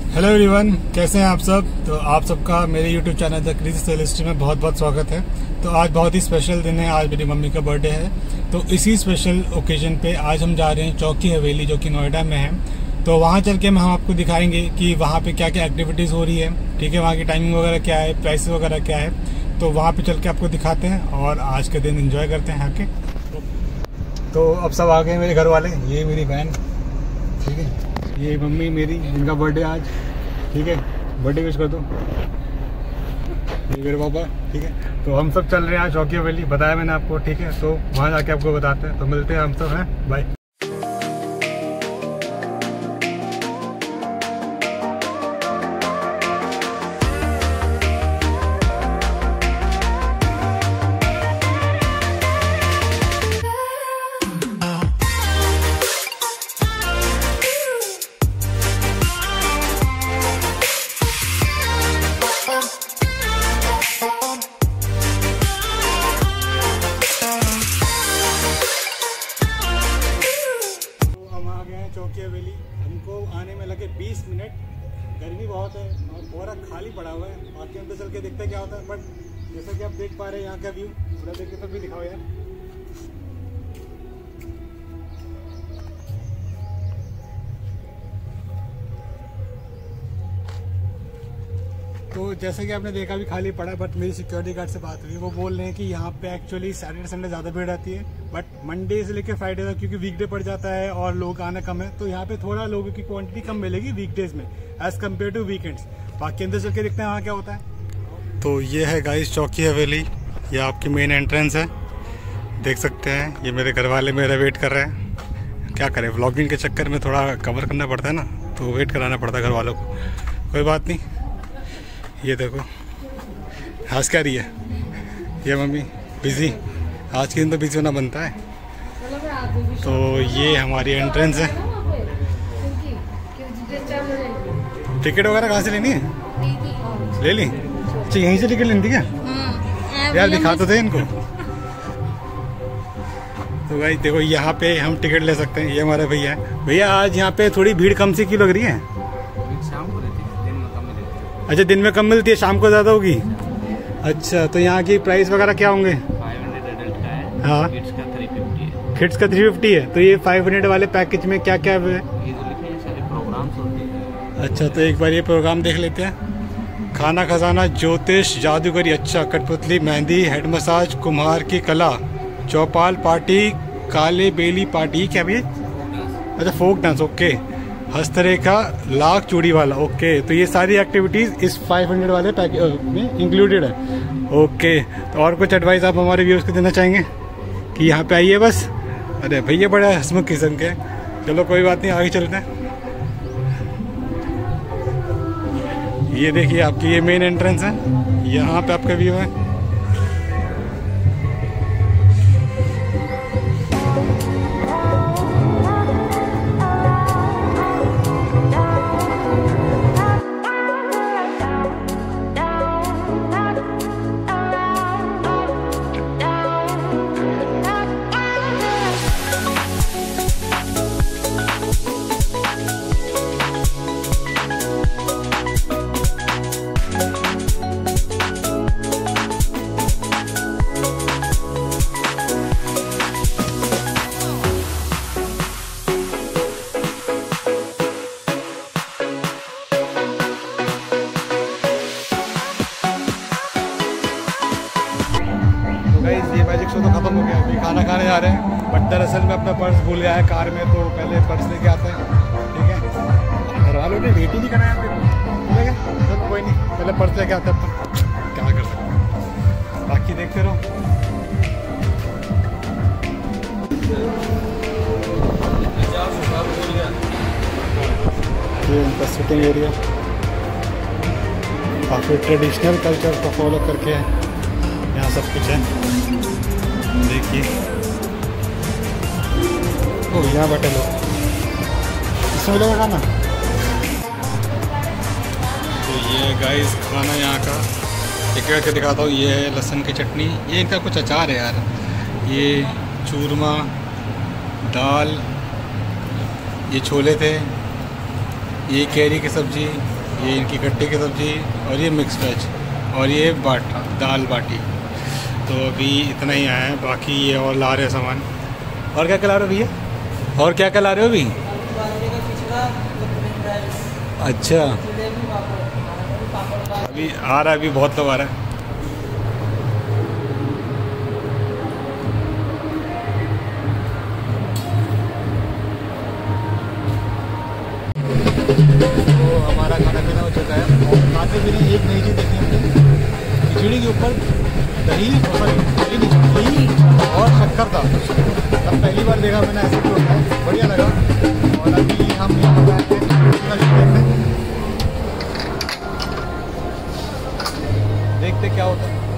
Hello everyone, कैसे हैं आप सब। तो आप सबका मेरे यूट्यूब चैनल द क्रेजी सेलिस्टी में बहुत बहुत स्वागत है। तो आज बहुत ही स्पेशल दिन है, आज मेरी मम्मी का बर्थडे है। तो इसी स्पेशल ओकेजन पे आज हम जा रहे हैं चौकी हवेली, जो कि नोएडा में है। तो वहाँ चल के हम आपको दिखाएंगे कि वहाँ पे क्या क्या एक्टिविटीज़ हो रही है, ठीक है, वहाँ की टाइमिंग वगैरह क्या है, प्राइस वगैरह क्या है। तो वहाँ पे चल के आपको दिखाते हैं और आज के दिन एंजॉय करते हैं आके। तो अब सब आ गए मेरे घर वाले, ये मेरी बहन, ठीक है, ये मम्मी मेरी, जिनका बर्थडे आज, ठीक है, बर्थडे विश कर दो, ये मेरे पापा, ठीक है। तो हम सब चल रहे हैं आज चौकी हवेली, बताया मैंने आपको, ठीक है। तो वहाँ जाके आपको बताते हैं, तो मिलते हैं हम सब, हैं, बाय। चौकी हवेली हमको आने में लगे 20 मिनट। गर्मी बहुत है और पूरा खाली पड़ा हुआ है, बाकी अंदर चल के देखते हैं क्या होता है। बट जैसा कि आप देख पा रहे हैं यहाँ का व्यू, थोड़ा देख के तब भी दिखाओ यार। तो जैसे कि आपने देखा भी खाली पड़ा है, बट मेरी सिक्योरिटी गार्ड से बात हुई, वो बोल रहे हैं कि यहाँ पे एक्चुअली सैटरडे संडे ज़्यादा भीड़ आती है, बट मंडे से लेकर फ्राइडे तक, क्योंकि वीकडे पड़ जाता है और लोग आना कम है, तो यहाँ पे थोड़ा लोगों की क्वांटिटी कम मिलेगी वीकडेज में एज कम्पेयर टू वीकेंड्स। बाकी अंदर चल के देखते हैं वहाँ क्या होता है। तो ये है गाइस चौकी हवेली, ये आपकी मेन एंट्रेंस है, देख सकते हैं। ये मेरे घर वाले मेरा वेट कर रहे हैं, क्या करें, व्लॉगिंग के चक्कर में थोड़ा कवर करना पड़ता है ना, तो वेट कराना पड़ता है घर वालों को, कोई बात नहीं। ये देखो हंस क्या रही है ये मम्मी, बिजी, आज के दिन तो बिजी होना बनता है। तो ये हमारी एंट्रेंस है। टिकट वगैरह कहाँ से लेनी है, ले ली? अच्छा यहीं से टिकट लेनी थी क्या? यार दिखा तो थे इनको। तो भाई देखो यहाँ पे हम टिकट ले सकते हैं, ये हमारे भैया है। भैया आज यहाँ पे थोड़ी भीड़ कम सी क्यों लग रही है? अच्छा दिन में कम मिलती है, शाम को ज़्यादा होगी। अच्छा तो यहाँ की प्राइस वगैरह क्या होंगे? 500 एडल्ट का है, हाँ, किड्स का 350 है। किड्स का 350 है। तो ये 500 वाले पैकेज में क्या क्या है? ये जो लिखे हैं सारे प्रोग्राम्स होते हैं। अच्छा तो एक बार ये प्रोग्राम देख लेते हैं। खाना खजाना, ज्योतिष, जादूगरी, अच्छा, कठपुतली, मेहंदी, हेड मसाज, कुम्हार की कला, चौपाल पार्टी, काले बेली पार्टी, क्या भैया? अच्छा फोक डांस, ओके, हस्तरेखा, लाख चूड़ी वाला, ओके। तो ये सारी एक्टिविटीज़ इस 500 वाले पैकेज में इंक्लूडेड है, ओके। तो और कुछ एडवाइस आप हमारे व्यूअर्स को देना चाहेंगे कि यहाँ पे आइए बस? अरे भैया बड़ा हंसमुख किस्म के, चलो कोई बात नहीं, आगे चलते हैं। ये देखिए आपकी ये मेन एंट्रेंस है, यहाँ पे आपका व्यू है। ये मैजिक शो तो खत्म हो गया, अभी खाना खाने जा रहे हैं। बट दरअसल मैं अपना पर्स भूल गया है कार में, तो पहले पर्स लेके आते हैं, ठीक है। घर वालों ने वेट ही नहीं कराया फिर, ठीक है, तो कोई नहीं, पहले पर्स लेके आते हैं, क्या कर सकते हैं, बाकी देखते रहो। ये उनका सिटिंग एरिया काफ़ी ट्रेडिशनल कल्चर को फॉलो करके यहाँ सब कुछ है, देखिए। ओ यहाँ बैठे लोग, इसमें मिलेगा खाना। तो ये गाइस खाना यहाँ का एक करके दिखाता हूँ। ये है लहसुन की चटनी, ये इनका कुछ अचार है यार, ये चूरमा, दाल, ये छोले थे, ये कैरी की सब्ज़ी, ये इनकी गट्टे की सब्ज़ी और ये मिक्स वेज और ये बाटा दाल बाटी। तो अभी इतना ही आया है, बाकी ये और ला रहे सामान। और क्या क्या ला रहे हो भैया? और क्या क्या ला रहे हो अभी? अच्छा, अभी आ रहा है, अभी बहुत लोग आ रहा है। तो हमारा खाना पीना हो चुका है और खाते भी नहीं। एक नई चीज़ देखी हमने, खिचड़ी के ऊपर दही और शक्कर था। तब पहली बार देखा मैंने ऐसे भी होता है, बढ़िया लगा। और अभी हम यहाँ पर देखते क्या होता है।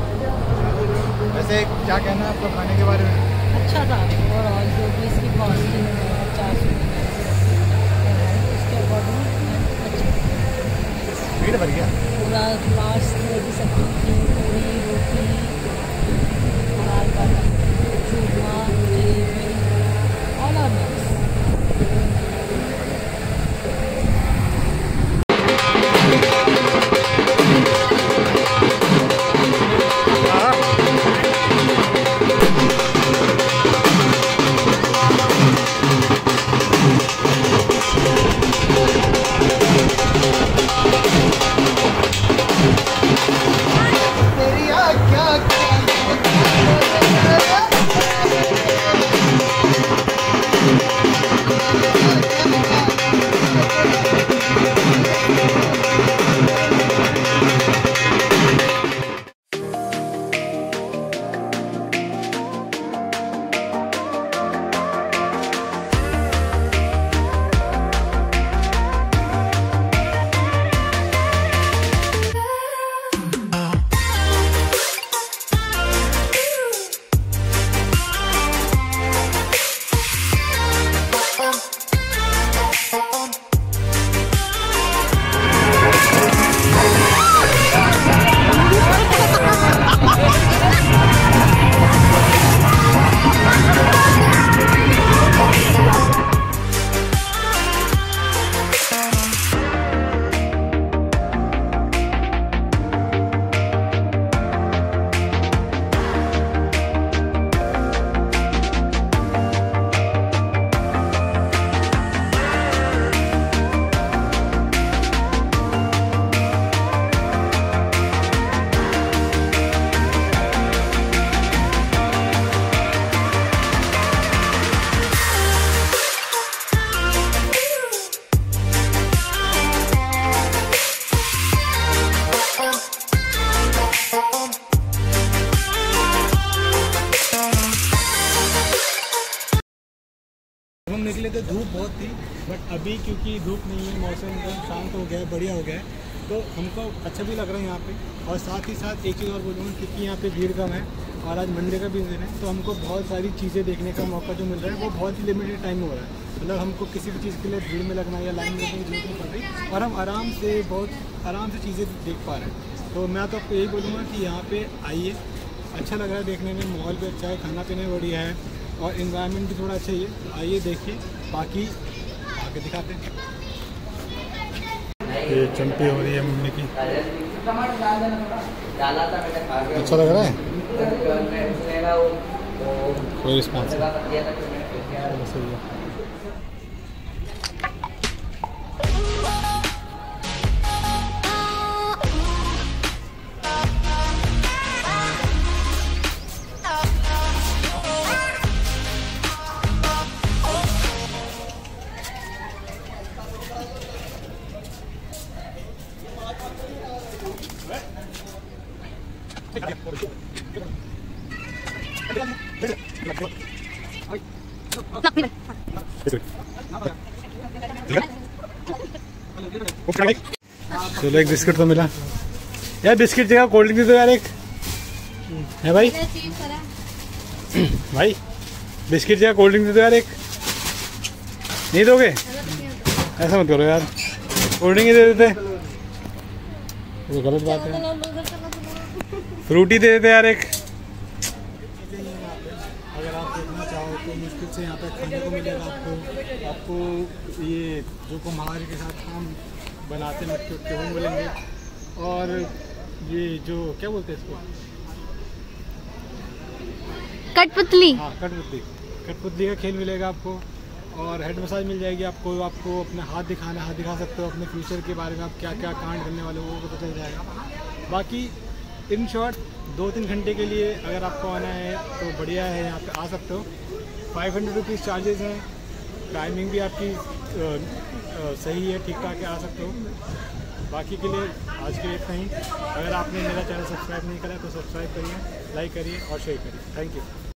वैसे क्या कहना है आपको खाने के बारे में? अच्छा था और जो भी इसकी कॉस्टिंग है 400 उसके अकॉर्डिंग पेट भर गया पूरा। लास्ट की सब्जी थी, पूरी रोटी, दाल बाटी, चूरमा, जलेबी ऑल आर नाइस। हम निकले थे, धूप बहुत थी, बट अभी क्योंकि धूप नहीं है, मौसम एकदम शांत हो गया है, बढ़िया हो गया है, तो हमको अच्छा भी लग रहा है यहाँ पे। और साथ ही साथ एक चीज़ और बोलूँगा, क्योंकि यहाँ पे भीड़ कम है और आज मंडे का भी दिन है, तो हमको बहुत सारी चीज़ें देखने का मौका जो मिल रहा है वो बहुत ही लिमिटेड टाइम में हो रहा है। मतलब हमको किसी भी चीज़ के लिए भीड़ में लगना या लाइन में लगने की जरूरत नहीं पड़ रही और हम आराम से बहुत आराम से चीज़ें देख पा रहे हैं। तो मैं तो आपको यही बोलूँगा कि यहाँ पे आइए, अच्छा लग रहा है देखने में, माहौल भी अच्छा है, खाना पीना भी बढ़िया है और इन्वायरमेंट भी थोड़ा अच्छा ही है। आइए देखिए, बाकी आगे दिखाते हैं। ये चंपी हो रही है मम्मी की, अच्छा लग रहा है, कोई रिस्पॉन्स सही है। चलो एक बिस्किट तो मिला यार, बिस्किट जगह कोल्ड ड्रिंक दे दो यार एक, है भाई भाई बिस्किट जगह कोल्ड ड्रिंक दे दो यार एक, नहीं दोगे? ऐसा मत करो यार, कोल्ड ड्रिंक ही दे देते, वो गलत बात है, फ्रूटी दे देते यार एक। अगर आप देखना चाहो तो मुश्किल से यहाँ पे खाने को मिलेगा आपको ये जो कुम्हार के साथ काम बनाते मटके उटके वो मिलेंगे। और ये जो क्या बोलते हैं इसको, कठपुतली। हाँ कठपुतली का खेल मिलेगा आपको। और हेड मसाज मिल जाएगी आपको। आपको अपना हाथ दिखाना, हाथ दिखा सकते हो। अपने फ्यूचर के बारे में आप क्या क्या कांड करने वाले हो वो पता चल जाएगा। बाकी इन शॉर्ट 2-3 घंटे के लिए अगर आपको आना है तो बढ़िया है, यहाँ पे आ सकते हो। 500 रुपीज़ चार्जेस हैं। टाइमिंग भी आपकी सही है, ठीक ठाक है, आ सकते हो। बाकी के लिए आज के लिए इतना ही। अगर आपने मेरा चैनल सब्सक्राइब नहीं करा तो सब्सक्राइब करिए, लाइक करिए और शेयर करिए। Thank you.